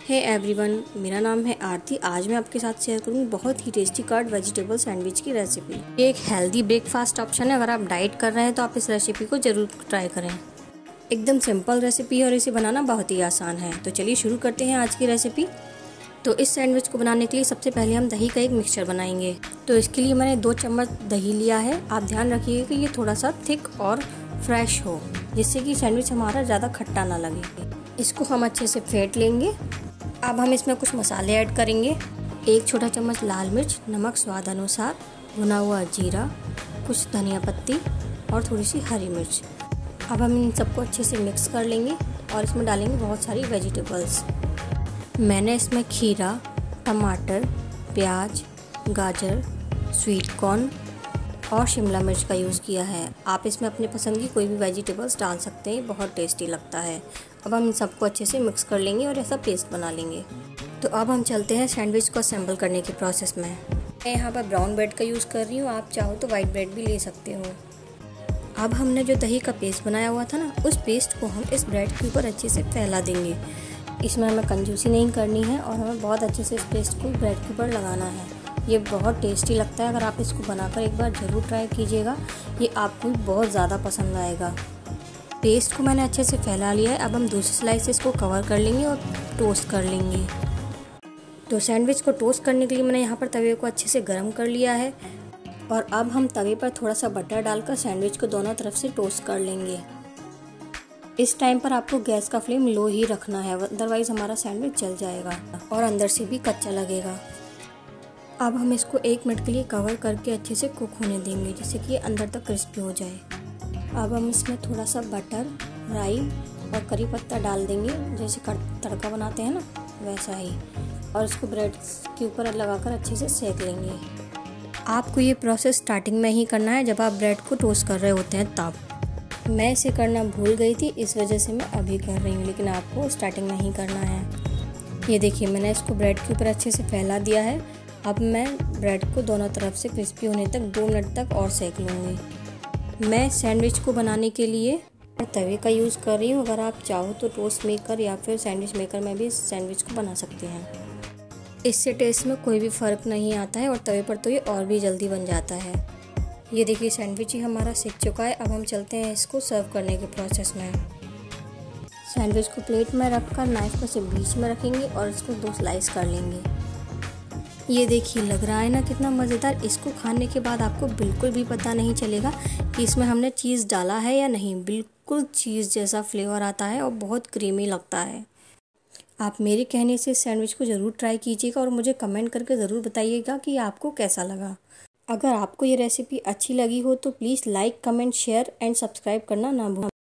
Hey everyone, मेरा नाम है आरती। आज मैं आपके साथ शेयर करूँगी बहुत ही टेस्टी कर्ड वेजिटेबल सैंडविच की रेसिपी। ये एक हेल्दी ब्रेकफास्ट ऑप्शन है। अगर आप डाइट कर रहे हैं तो आप इस रेसिपी को ज़रूर ट्राई करें। एकदम सिंपल रेसिपी है और इसे बनाना बहुत ही आसान है। तो चलिए शुरू करते हैं आज की रेसिपी। तो इस सैंडविच को बनाने के लिए सबसे पहले हम दही का एक मिक्सचर बनाएंगे। तो इसके लिए मैंने 2 चम्मच दही लिया है। आप ध्यान रखिएगा कि ये थोड़ा सा थिक और फ्रेश हो, जिससे कि सैंडविच हमारा ज़्यादा खट्टा ना लगे। इसको हम अच्छे से फेंट लेंगे। अब हम इसमें कुछ मसाले ऐड करेंगे। 1 छोटा चम्मच लाल मिर्च, नमक स्वाद अनुसार, भुना हुआ जीरा, कुछ धनिया पत्ती और थोड़ी सी हरी मिर्च। अब हम इन सबको अच्छे से मिक्स कर लेंगे और इसमें डालेंगे बहुत सारी वेजिटेबल्स। मैंने इसमें खीरा, टमाटर, प्याज, गाजर, स्वीट कॉर्न और शिमला मिर्च का यूज़ किया है। आप इसमें अपने पसंद की कोई भी वेजिटेबल्स डाल सकते हैं, बहुत टेस्टी लगता है। अब हम इन सबको अच्छे से मिक्स कर लेंगे और ऐसा पेस्ट बना लेंगे। तो अब हम चलते हैं सैंडविच को असेंबल करने के प्रोसेस में। मैं यहाँ पर ब्राउन ब्रेड का यूज़ कर रही हूँ, आप चाहो तो वाइट ब्रेड भी ले सकते हो। अब हमने जो दही का पेस्ट बनाया हुआ था ना, उस पेस्ट को हम इस ब्रेड के ऊपर अच्छे से फैला देंगे। इसमें हमें कंजूसी नहीं करनी है और हमें बहुत अच्छे से इस पेस्ट को ब्रेड के ऊपर लगाना है। ये बहुत टेस्टी लगता है। अगर आप इसको बनाकर एक बार ज़रूर ट्राई कीजिएगा, ये आपको बहुत ज़्यादा पसंद आएगा। पेस्ट को मैंने अच्छे से फैला लिया है। अब हम दूसरी स्लाइस से इसको कवर कर लेंगे और टोस्ट कर लेंगे। तो सैंडविच को टोस्ट करने के लिए मैंने यहाँ पर तवे को अच्छे से गर्म कर लिया है और अब हम तवे पर थोड़ा सा बटर डालकर सैंडविच को दोनों तरफ से टोस्ट कर लेंगे। इस टाइम पर आपको गैस का फ्लेम लो ही रखना है, अदरवाइज़ हमारा सैंडविच जल जाएगा और अंदर से भी कच्चा लगेगा। अब हम इसको 1 मिनट के लिए कवर करके अच्छे से कुक होने देंगे, जिससे कि अंदर तक क्रिस्पी हो जाए। अब हम इसमें थोड़ा सा बटर, राई और करी पत्ता डाल देंगे, जैसे तड़का बनाते हैं ना वैसा ही, और इसको ब्रेड के ऊपर लगाकर अच्छे से सेक लेंगे। आपको ये प्रोसेस स्टार्टिंग में ही करना है, जब आप ब्रेड को टोस्ट कर रहे होते हैं तब। मैं इसे करना भूल गई थी, इस वजह से मैं अभी कर रही हूँ, लेकिन आपको स्टार्टिंग में ही करना है। ये देखिए, मैंने इसको ब्रेड के ऊपर अच्छे से फैला दिया है। अब मैं ब्रेड को दोनों तरफ से क्रिस्पी होने तक 2 मिनट तक और सेक लूँगी। मैं सैंडविच को बनाने के लिए तवे का यूज़ कर रही हूँ। अगर आप चाहो तो टोस्ट मेकर या फिर सैंडविच मेकर में भी इस सैंडविच को बना सकते हैं। इससे टेस्ट में कोई भी फ़र्क नहीं आता है और तवे पर तो ये और भी जल्दी बन जाता है। ये देखिए, सैंडविच ही हमारा सिक चुका है। अब हम चलते हैं इसको सर्व करने के प्रोसेस में। सैंडविच को प्लेट में रखकर नाइफ को से बीच में रखेंगे और इसको 2 स्लाइस कर लेंगे। ये देखिए, लग रहा है ना कितना मज़ेदार। इसको खाने के बाद आपको बिल्कुल भी पता नहीं चलेगा कि इसमें हमने चीज़ डाला है या नहीं। बिल्कुल चीज़ जैसा फ्लेवर आता है और बहुत क्रीमी लगता है। आप मेरे कहने से इस सैंडविच को ज़रूर ट्राई कीजिएगा और मुझे कमेंट करके ज़रूर बताइएगा कि आपको कैसा लगा। अगर आपको ये रेसिपी अच्छी लगी हो तो please like, comment, share and subscribe करना ना भूलें।